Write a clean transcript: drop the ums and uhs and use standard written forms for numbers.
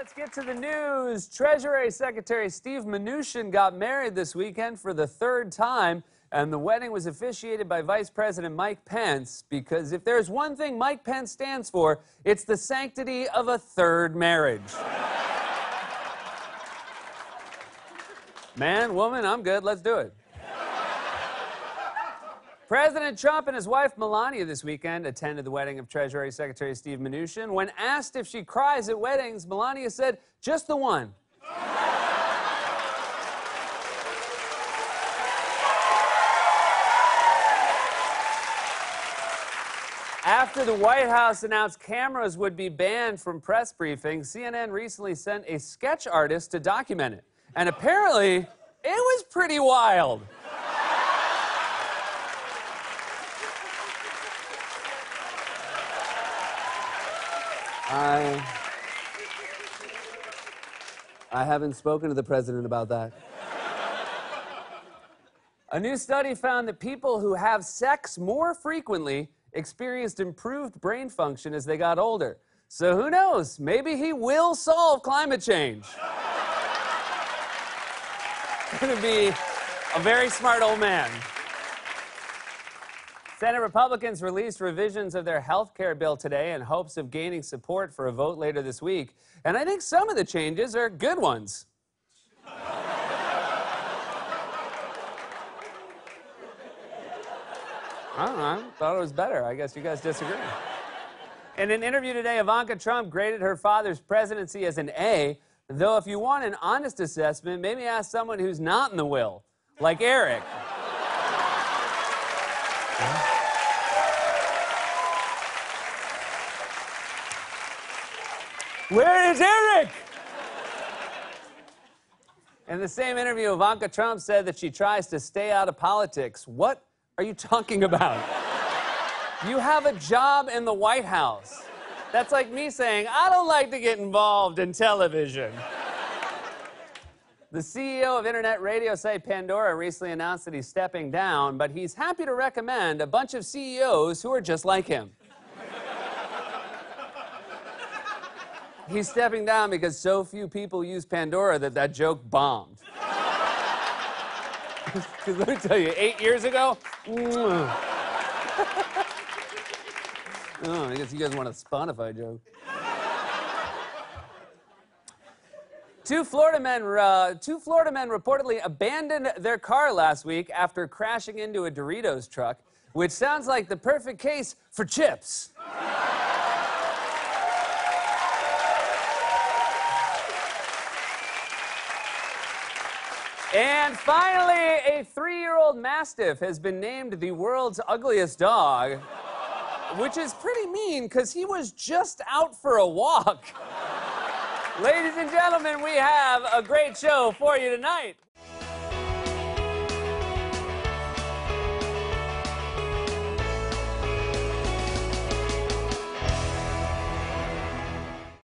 Let's get to the news. Treasury Secretary Steve Mnuchin got married this weekend for the third time, and the wedding was officiated by Vice President Mike Pence, because if there's one thing Mike Pence stands for, it's the sanctity of a third marriage. Man, woman, I'm good. Let's do it. President Trump and his wife Melania this weekend attended the wedding of Treasury Secretary Steve Mnuchin. When asked if she cries at weddings, Melania said, "Just the one." After the White House announced cameras would be banned from press briefings, CNN recently sent a sketch artist to document it. And apparently, it was pretty wild. I haven't spoken to the president about that. A new study found that people who have sex more frequently experienced improved brain function as they got older. So who knows? Maybe he will solve climate change. Going to be a very smart old man. Senate Republicans released revisions of their health care bill today in hopes of gaining support for a vote later this week. And I think some of the changes are good ones. I don't know. I thought it was better. I guess you guys disagree. In an interview today, Ivanka Trump graded her father's presidency as an A, though if you want an honest assessment, maybe ask someone who's not in the will, like Eric. Where is Eric? In the same interview, Ivanka Trump said that she tries to stay out of politics. What are you talking about? You have a job in the White House. That's like me saying, I don't like to get involved in television. The CEO of internet radio site Pandora recently announced that he's stepping down, but he's happy to recommend a bunch of CEOs who are just like him. He's stepping down because so few people use Pandora that joke bombed. Because let me tell you, 8 years ago, oh, I guess you guys want a Spotify joke. Two Florida men reportedly abandoned their car last week after crashing into a Doritos truck, which sounds like the perfect case for chips. And finally, a 3-year-old Mastiff has been named the world's ugliest dog, which is pretty mean because he was just out for a walk. Ladies and gentlemen, we have a great show for you tonight.